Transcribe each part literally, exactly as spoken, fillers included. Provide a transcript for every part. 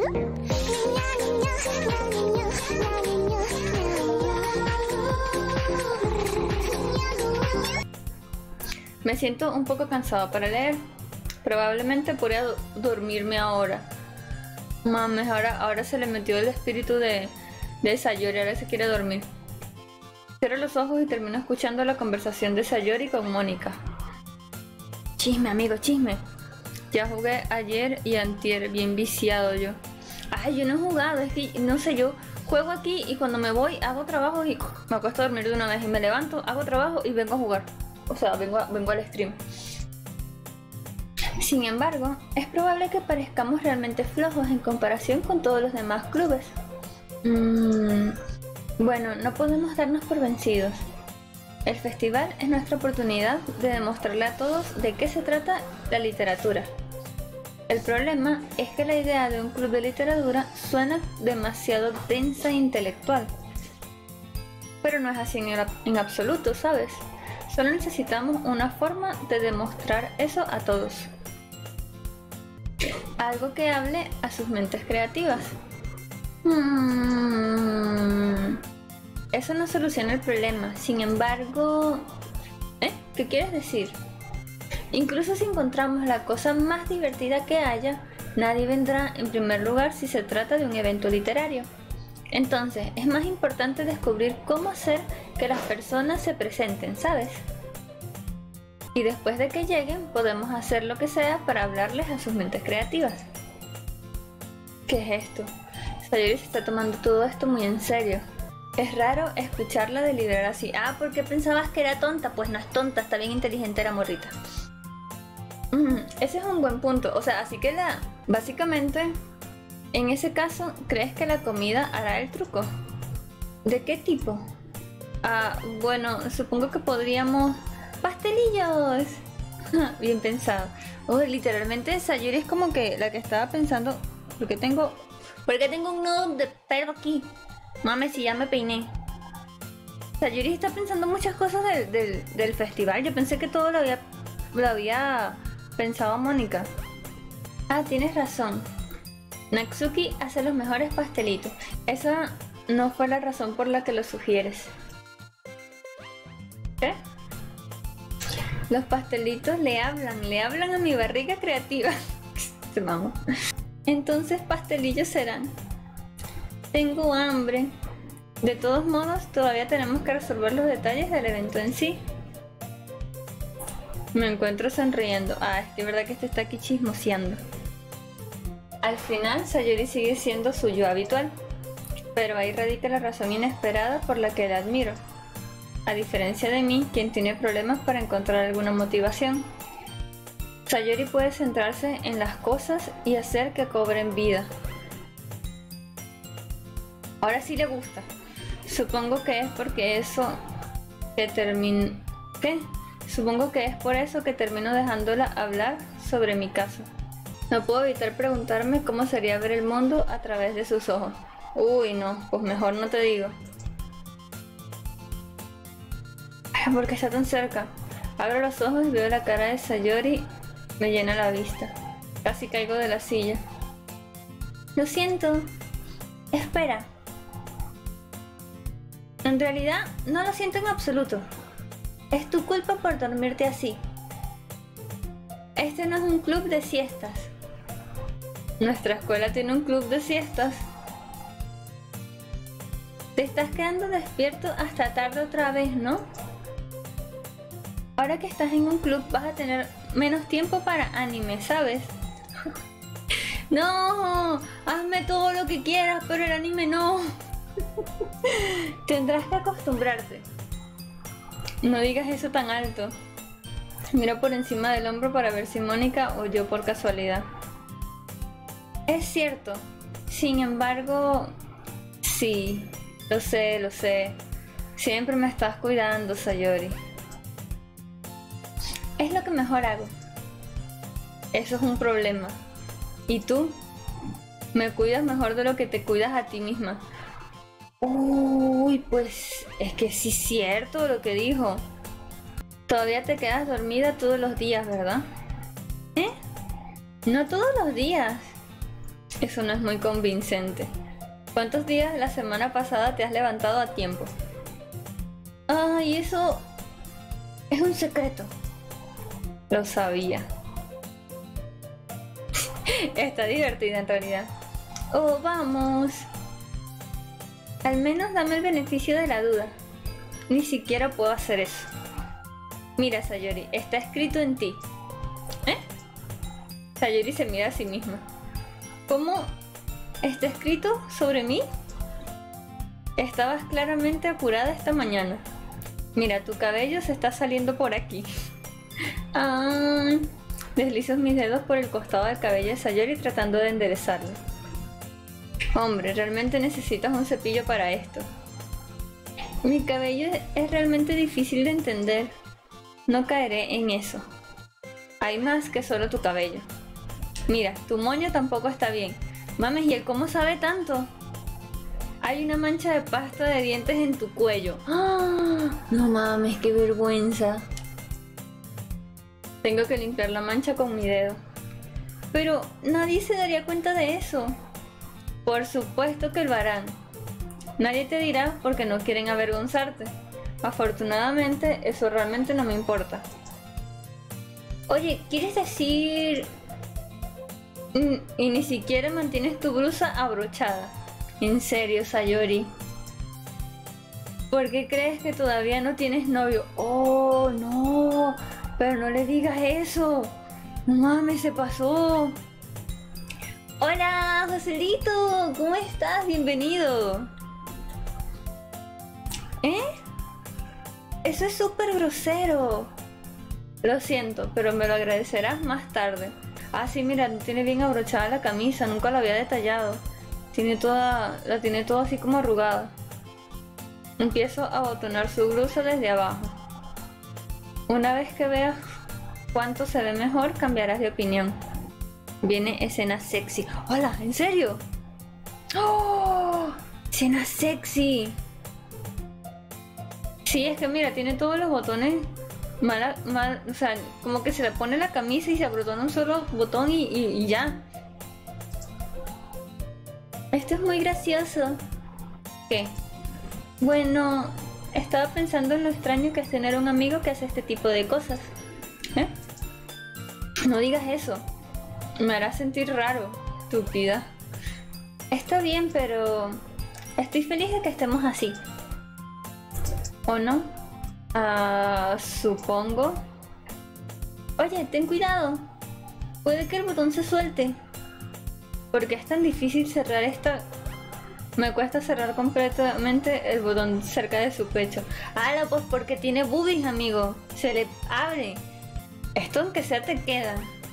Me siento un poco cansado para leer. Probablemente podría do dormirme ahora. Mames, ahora, ahora se le metió el espíritu de, de Sayori, ahora se quiere dormir. Cierro los ojos y termino escuchando la conversación de Sayori con Mónica. Chisme, amigo, chisme. Ya jugué ayer y antier, bien viciado yo. Ay, yo no he jugado, es que no sé, yo juego aquí y cuando me voy hago trabajo y me acuesto a dormir de una vez y me levanto, hago trabajo y vengo a jugar. O sea, vengo, a, vengo al stream. Sin embargo, es probable que parezcamos realmente flojos en comparación con todos los demás clubes. Mm, bueno, no podemos darnos por vencidos. El festival es nuestra oportunidad de demostrarle a todos de qué se trata la literatura. El problema es que la idea de un club de literatura suena demasiado densa e intelectual. Pero no es así en, en absoluto, ¿sabes? Solo necesitamos una forma de demostrar eso a todos. Algo que hable a sus mentes creativas. Hmm. Eso no soluciona el problema. Sin embargo... ¿Eh? ¿Qué quieres decir? Incluso si encontramos la cosa más divertida que haya, nadie vendrá en primer lugar si se trata de un evento literario. Entonces, es más importante descubrir cómo hacer que las personas se presenten, ¿sabes? Y después de que lleguen, podemos hacer lo que sea para hablarles a sus mentes creativas. ¿Qué es esto? Sayori se está tomando todo esto muy en serio. Es raro escucharla deliberar así. Ah, ¿por qué pensabas que era tonta? Pues no es tonta, está bien inteligente la morrita. Mm, ese es un buen punto. O sea, así que la... Básicamente, en ese caso, ¿crees que la comida hará el truco? ¿De qué tipo? Ah, bueno, supongo que podríamos... ¡Pastelillos! Bien pensado. Oh, literalmente Sayori es como que la que estaba pensando... Porque tengo... Porque tengo un nudo de pelo aquí. Mame, si ya me peiné. Sayori está pensando muchas cosas del, del, del festival. Yo pensé que todo lo había, lo había pensado Mónica. Ah, tienes razón. Natsuki hace los mejores pastelitos. Esa no fue la razón por la que lo sugieres. ¿Qué? Los pastelitos le hablan, le hablan a mi barriga creativa. Se mamó. Entonces pastelillos serán. Tengo hambre. De todos modos, todavía tenemos que resolver los detalles del evento en sí. Me encuentro sonriendo. Ah, es que es verdad que este está aquí chismoseando. Al final, Sayori sigue siendo su yo habitual. Pero ahí radica la razón inesperada por la que la admiro. A diferencia de mí, quien tiene problemas para encontrar alguna motivación. Sayori puede centrarse en las cosas y hacer que cobren vida. Ahora sí le gusta. Supongo que es porque eso que termino... ¿Qué? Supongo que es por eso que termino dejándola hablar sobre mi caso. No puedo evitar preguntarme cómo sería ver el mundo a través de sus ojos. Uy, no, pues mejor no te digo. ¿Por qué está tan cerca? Abro los ojos y veo la cara de Sayori. Me llena la vista. Casi caigo de la silla. Lo siento. Espera. En realidad, no lo siento en absoluto. Es tu culpa por dormirte así. Este no es un club de siestas. Nuestra escuela tiene un club de siestas. Te estás quedando despierto hasta tarde otra vez, ¿no? Ahora que estás en un club vas a tener menos tiempo para anime, ¿sabes? No, hazme todo lo que quieras, pero el anime no. Tendrás que acostumbrarte. No digas eso tan alto. Miro por encima del hombro para ver si Mónica o yo por casualidad. Es cierto. Sin embargo, sí, lo sé, lo sé. Siempre me estás cuidando, Sayori. Es lo que mejor hago. Eso es un problema. ¿Y tú? Me cuidas mejor de lo que te cuidas a ti misma. Uy, pues es que sí es cierto lo que dijo. Todavía te quedas dormida todos los días, ¿verdad? ¿Eh? No todos los días. Eso no es muy convincente. ¿Cuántos días la semana pasada te has levantado a tiempo? Ay, eso es un secreto. Lo sabía. Está divertida en realidad. Oh, vamos. Al menos dame el beneficio de la duda. Ni siquiera puedo hacer eso. Mira, Sayori, está escrito en ti. ¿Eh? Sayori se mira a sí misma. ¿Cómo está escrito sobre mí? Estabas claramente apurada esta mañana. Mira, tu cabello se está saliendo por aquí. Ah, deslizo mis dedos por el costado del cabello de Sayori tratando de enderezarlo. Hombre, realmente necesitas un cepillo para esto. Mi cabello es realmente difícil de entender. No caeré en eso. Hay más que solo tu cabello. Mira, tu moño tampoco está bien. Mames, ¿y él cómo sabe tanto? Hay una mancha de pasta de dientes en tu cuello. ¡Ah! No mames, qué vergüenza. Tengo que limpiar la mancha con mi dedo. Pero nadie se daría cuenta de eso. Por supuesto que lo harán. Nadie te dirá porque no quieren avergonzarte. Afortunadamente, eso realmente no me importa. Oye, ¿quieres decir...? Y ni siquiera mantienes tu blusa abrochada. En serio, Sayori. ¿Por qué crees que todavía no tienes novio? Oh, no. Pero no le digas eso. No mames, se pasó. Hola, Joselito. ¿Cómo estás? Bienvenido. ¿Eh? Eso es súper grosero. Lo siento, pero me lo agradecerás más tarde. Ah, sí, mira, tiene bien abrochada la camisa. Nunca la había detallado. Tiene toda, la tiene toda así como arrugada. Empiezo a abotonar su blusa desde abajo. Una vez que veas cuánto se ve mejor, cambiarás de opinión. Viene escena sexy. ¡Hola! ¿En serio? ¡Oh! ¡Escena sexy! Sí, es que mira, tiene todos los botones mal, mal, o sea, como que se le pone la camisa y se abrotona un solo botón y, y, y ya. Esto es muy gracioso. ¿Qué? Bueno, estaba pensando en lo extraño que es tener un amigo que hace este tipo de cosas. ¿Eh? No digas eso. Me hará sentir raro, estúpida. Está bien, pero estoy feliz de que estemos así. ¿O no? Ah, supongo. Oye, ten cuidado. Puede que el botón se suelte. ¿Por qué es tan difícil cerrar esta? Me cuesta cerrar completamente el botón cerca de su pecho. ¡Hala! Pues porque tiene boobies, amigo. Se le abre. Esto aunque sea te queda.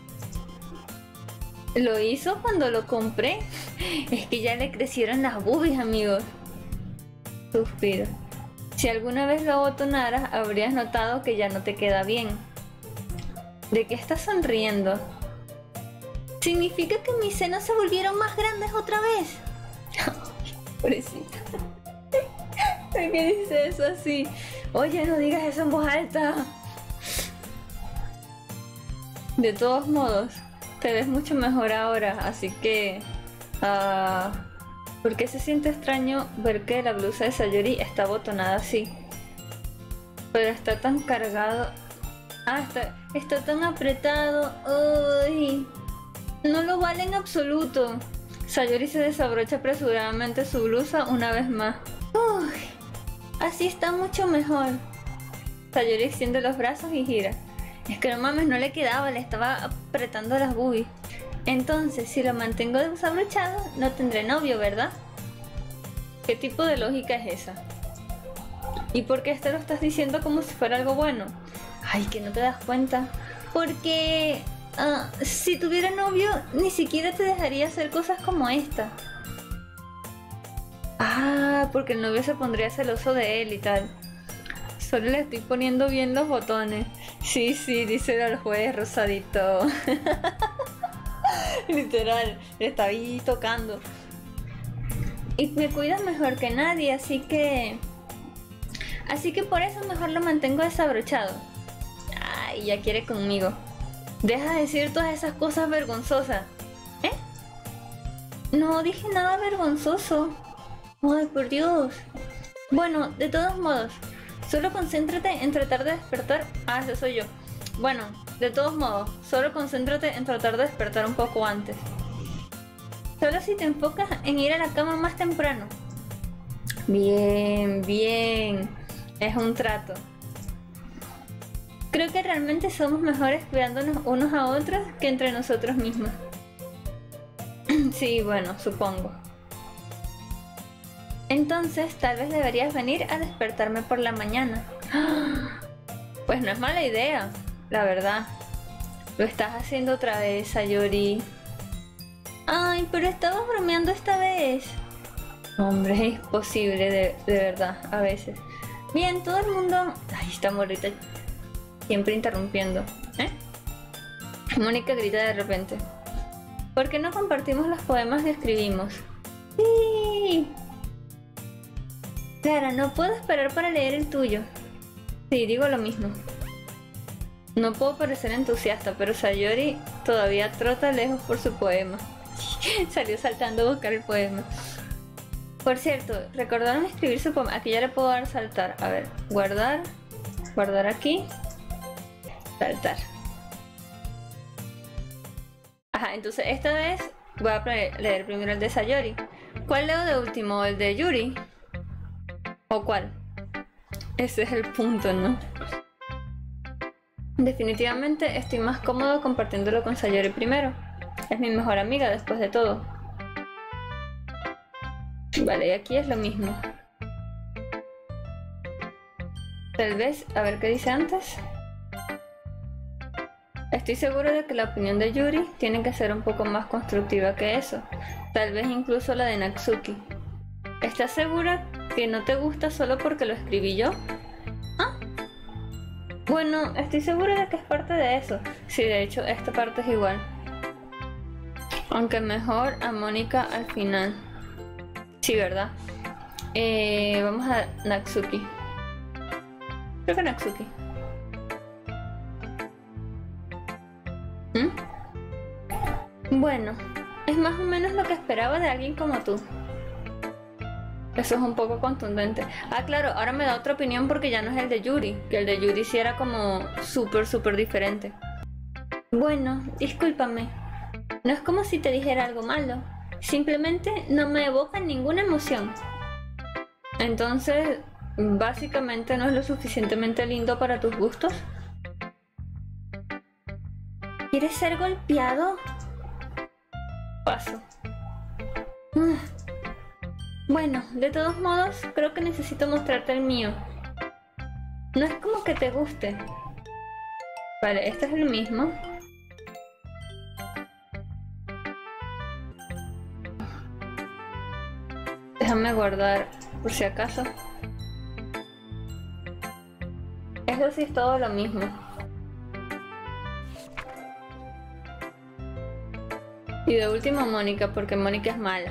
Lo hizo cuando lo compré. Es que ya le crecieron las boobies, amigos. Suspiro. Si alguna vez lo abotonaras, habrías notado que ya no te queda bien. ¿De qué estás sonriendo? ¿Significa que mis senos se volvieron más grandes otra vez? Pobrecita. ¿Por qué dice eso así? Oye, no digas eso en voz alta. De todos modos, te ves mucho mejor ahora, así que... Uh, ¿por qué se siente extraño ver que la blusa de Sayori está abotonada así? Pero está tan cargado... Ah, está, está tan apretado. ¡Uy! No lo vale en absoluto. Sayori se desabrocha apresuradamente su blusa una vez más. Uy, así está mucho mejor. Sayori extiende los brazos y gira. Es que no mames, no le quedaba, le estaba apretando las boobies. Entonces, si lo mantengo desabrochado, no tendré novio, ¿verdad? ¿Qué tipo de lógica es esa? ¿Y por qué te lo estás diciendo como si fuera algo bueno? Ay, que no te das cuenta. Porque... Uh, si tuviera novio, ni siquiera te dejaría hacer cosas como esta. Ah, porque el novio se pondría celoso de él y tal. Solo le estoy poniendo bien los botones. Sí, sí, dice el juez rosadito. Literal, le está ahí tocando. Y me cuidas mejor que nadie, así que... Así que por eso mejor lo mantengo desabrochado. Ay, ya quiere conmigo. Deja de decir todas esas cosas vergonzosas. ¿Eh? No dije nada vergonzoso. Ay, por Dios. Bueno, de todos modos, solo concéntrate en tratar de despertar. Ah, ese soy yo. Bueno, de todos modos, solo concéntrate en tratar de despertar un poco antes. Solo si te enfocas en ir a la cama más temprano. Bien, bien. Es un trato. Creo que realmente somos mejores cuidándonos unos a otros que entre nosotros mismos. Sí, bueno, supongo. Entonces, tal vez deberías venir a despertarme por la mañana. Pues no es mala idea, la verdad. Lo estás haciendo otra vez, Sayori. Ay, pero estaba bromeando esta vez. Hombre, es posible, de, de verdad, a veces. Bien, todo el mundo... Ay, esta morrita siempre interrumpiendo. ¿Eh? Mónica grita de repente. ¿Por qué no compartimos los poemas que escribimos? ¡Sí! Clara, no puedo esperar para leer el tuyo. Sí, digo lo mismo. No puedo parecer entusiasta, pero Sayori todavía trota lejos por su poema. Salió saltando a buscar el poema. Por cierto, recordaron escribir su poema. Aquí ya le puedo dar saltar. A ver, guardar. Guardar aquí. Saltar. Ajá, entonces esta vez voy a leer primero el de Sayori. ¿Cuál leo de último? ¿El de Yuri? ¿O cuál? Ese es el punto, ¿no? Definitivamente estoy más cómodo compartiéndolo con Sayori primero. Es mi mejor amiga después de todo. Vale, y aquí es lo mismo. Tal vez, a ver qué dice antes. Estoy seguro de que la opinión de Yuri tiene que ser un poco más constructiva que eso. Tal vez incluso la de Natsuki. ¿Estás segura que no te gusta solo porque lo escribí yo? ¿Ah? Bueno, estoy segura de que es parte de eso. Sí, de hecho, esta parte es igual. Aunque mejor a Mónica al final. Sí, ¿verdad? Eh, vamos a Natsuki. Creo que Natsuki. ¿Mm? Bueno, es más o menos lo que esperaba de alguien como tú. Eso es un poco contundente. Ah, claro, ahora me da otra opinión porque ya no es el de Yuri. Que el de Yuri sí era como súper, súper diferente. Bueno, discúlpame. No es como si te dijera algo malo. Simplemente no me evoca ninguna emoción. Entonces, básicamente no es lo suficientemente lindo para tus gustos. ¿Quieres ser golpeado? Paso. Bueno, de todos modos, creo que necesito mostrarte el mío. No es como que te guste. Vale, este es el mismo. Déjame guardar por si acaso. Eso sí es todo lo mismo. Y de último Mónica, porque Mónica es mala.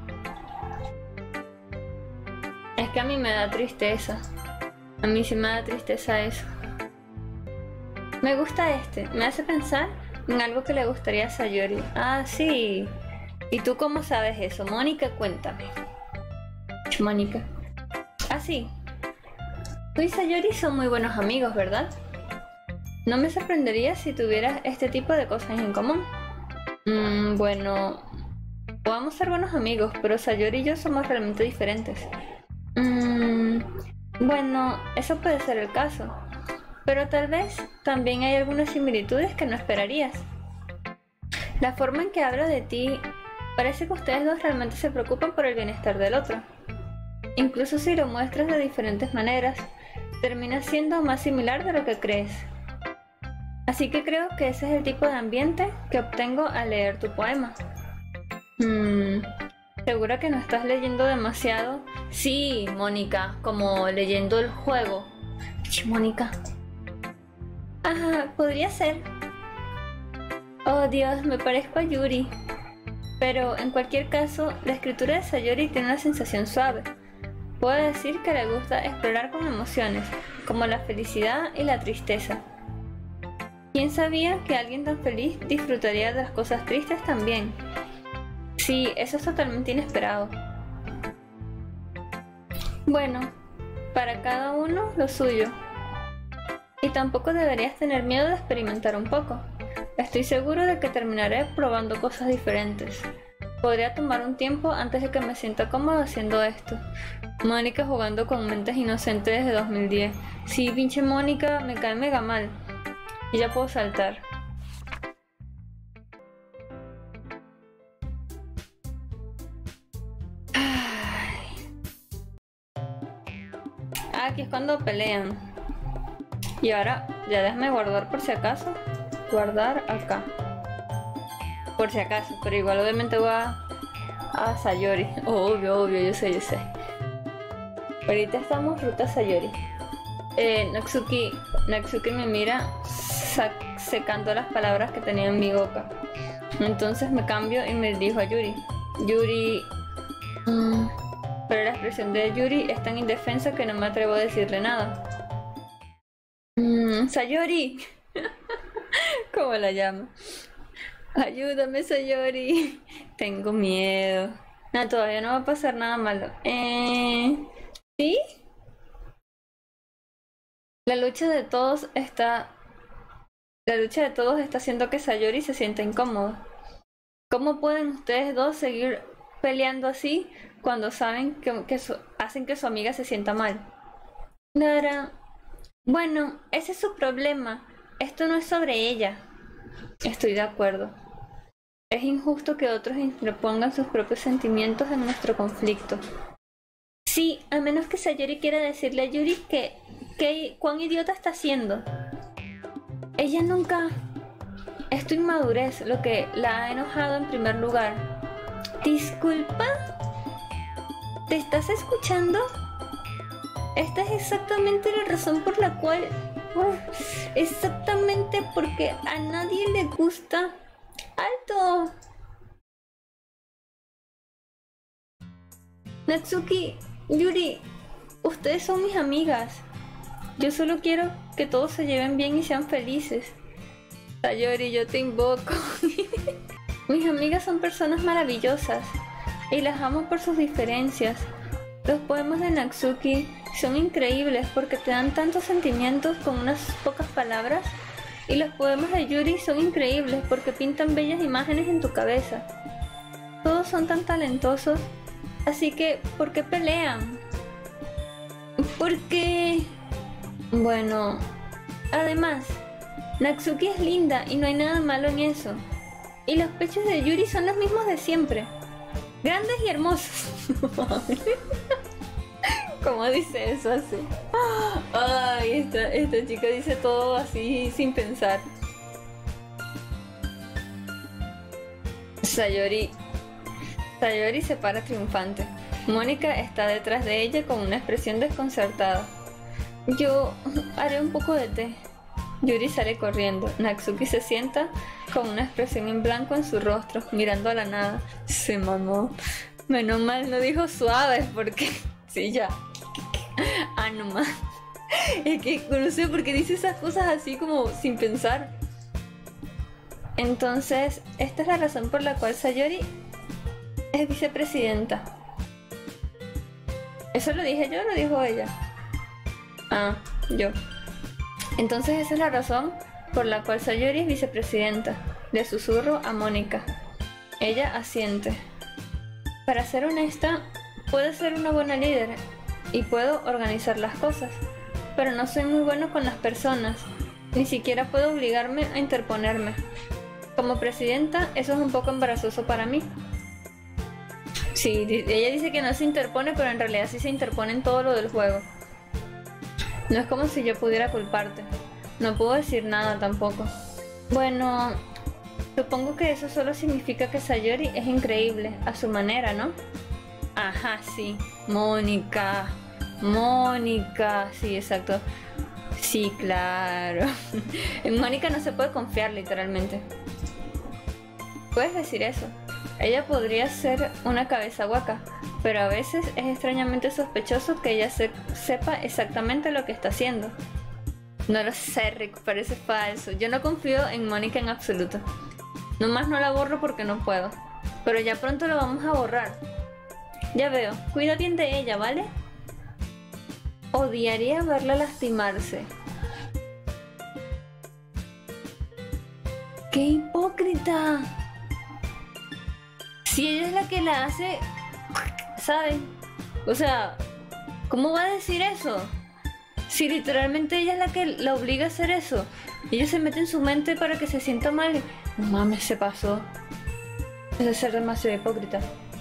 Es que a mí me da tristeza. A mí sí me da tristeza eso. Me gusta este. Me hace pensar en algo que le gustaría a Sayori. Ah, sí. ¿Y tú cómo sabes eso? Mónica, cuéntame. Mónica. Ah, sí. Tú y Sayori son muy buenos amigos, ¿verdad? No me sorprendería si tuvieras este tipo de cosas en común. Mm, bueno, podemos ser buenos amigos, pero Sayori y yo somos realmente diferentes. Mm, bueno, eso puede ser el caso. Pero tal vez también hay algunas similitudes que no esperarías. La forma en que hablo de ti, parece que ustedes dos realmente se preocupan por el bienestar del otro. Incluso si lo muestras de diferentes maneras, termina siendo más similar de lo que crees. Así que creo que ese es el tipo de ambiente que obtengo al leer tu poema. Hmm, ¿segura que no estás leyendo demasiado? Sí, Mónica, como leyendo el juego. Mónica. Ah, podría ser. Oh Dios, me parezco a Yuri. Pero en cualquier caso, la escritura de Sayori tiene una sensación suave. Puedo decir que le gusta explorar con emociones, como la felicidad y la tristeza. ¿Quién sabía que alguien tan feliz disfrutaría de las cosas tristes también? Sí, eso es totalmente inesperado. Bueno, para cada uno lo suyo. Y tampoco deberías tener miedo de experimentar un poco. Estoy seguro de que terminaré probando cosas diferentes. Podría tomar un tiempo antes de que me sienta cómodo haciendo esto. Mónica jugando con mentes inocentes desde dos mil diez. Sí, pinche Mónica, me cae mega mal. Y ya puedo saltar. Ah, aquí es cuando pelean. Y ahora, ya déjame guardar por si acaso. Guardar acá. Por si acaso, pero igual obviamente voy a... a Sayori. Obvio, obvio, yo sé, yo sé. Ahorita estamos ruta Sayori. Eh, Natsuki, Natsuki me mira secando las palabras que tenía en mi boca. Entonces me cambio y me dirijo a Yuri. Yuri... Mm, pero la expresión de Yuri es tan indefensa que no me atrevo a decirle nada. Mm, Sayori. ¿Cómo la llama? Ayúdame, Sayori. Tengo miedo. No, todavía no va a pasar nada malo. Eh... ¿Sí? La lucha de todos está... La lucha de todos está haciendo que Sayori se sienta incómodo. ¿Cómo pueden ustedes dos seguir peleando así cuando saben que, que su... hacen que su amiga se sienta mal? Nara... Bueno, ese es su problema. Esto no es sobre ella. Estoy de acuerdo. Es injusto que otros interpongan sus propios sentimientos en nuestro conflicto. Sí, a menos que Sayori quiera decirle a Yuri que, que cuán idiota está siendo. Ella nunca... Es tu inmadurez lo que la ha enojado en primer lugar. ¿Disculpa? ¿Te estás escuchando? Esta es exactamente la razón por la cual... Uf, exactamente porque a nadie le gusta... ¡Alto! Natsuki, Yuri, ustedes son mis amigas. Yo solo quiero que todos se lleven bien y sean felices. Sayori, yo te invoco. Mis amigas son personas maravillosas y las amo por sus diferencias. Los poemas de Natsuki son increíbles porque te dan tantos sentimientos con unas pocas palabras. Y los poemas de Yuri son increíbles porque pintan bellas imágenes en tu cabeza. Todos son tan talentosos, así que ¿por qué pelean? Porque... Bueno... Además, Natsuki es linda y no hay nada malo en eso. Y los pechos de Yuri son los mismos de siempre. Grandes y hermosos. ¿Cómo dice eso así? Ay, esta, esta chica dice todo así sin pensar. Sayori. Sayori se para triunfante. Mónica está detrás de ella con una expresión desconcertada. Yo haré un poco de té. Yuri sale corriendo. Natsuki se sienta con una expresión en blanco en su rostro, mirando a la nada. Se mamó. Menos mal no dijo suaves porque... Sí, ya. Ah, no más. Es que no sé por qué dice esas cosas así como sin pensar. Entonces, esta es la razón por la cual Sayori es vicepresidenta. ¿Eso lo dije yo o lo dijo ella? Ah, yo. Entonces esa es la razón por la cual Sayori es vicepresidenta. Le susurro a Mónica. Ella asiente. Para ser honesta, puedo ser una buena líder y puedo organizar las cosas, pero no soy muy bueno con las personas. Ni siquiera puedo obligarme a interponerme. Como presidenta, eso es un poco embarazoso para mí. Sí, ella dice que no se interpone, pero en realidad sí se interpone en todo lo del juego. No es como si yo pudiera culparte. No puedo decir nada tampoco. Bueno, supongo que eso solo significa que Sayori es increíble, a su manera, ¿no? Ajá, sí. Mónica. Mónica. Sí, exacto. Sí, claro. En Mónica no se puede confiar, literalmente. Puedes decir eso. Ella podría ser una cabeza hueca, pero a veces es extrañamente sospechoso que ella se sepa exactamente lo que está haciendo. No lo sé, Rick, parece falso. Yo no confío en Mónica en absoluto. Nomás no la borro porque no puedo. pero ya pronto lo vamos a borrar. Ya veo, cuida bien de ella, ¿vale? Odiaría verla lastimarse. ¡Qué hipócrita! Si ella es la que la hace, ¿sabes? O sea, ¿cómo va a decir eso? Si literalmente ella es la que la obliga a hacer eso. Ella se mete en su mente para que se sienta mal. No mames, se pasó. Es de ser demasiado hipócrita.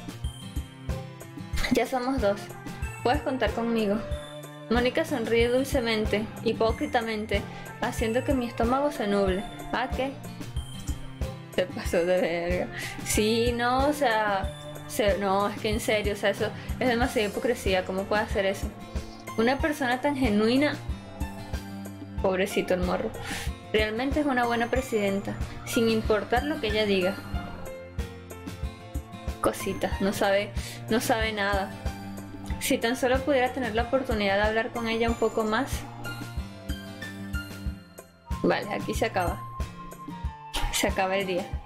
Ya somos dos. Puedes contar conmigo. Mónica sonríe dulcemente, hipócritamente, haciendo que mi estómago se nuble. ¿Ah, qué? Se pasó de verga. Sí, no, o sea... Se, no, es que en serio, o sea, eso es demasiada hipocresía. ¿Cómo puede hacer eso? Una persona tan genuina... Pobrecito el morro. Realmente es una buena presidenta, sin importar lo que ella diga. Cosita, no sabe, no sabe nada. Si tan solo pudiera tener la oportunidad de hablar con ella un poco más. Vale, aquí se acaba. Se acaba el día.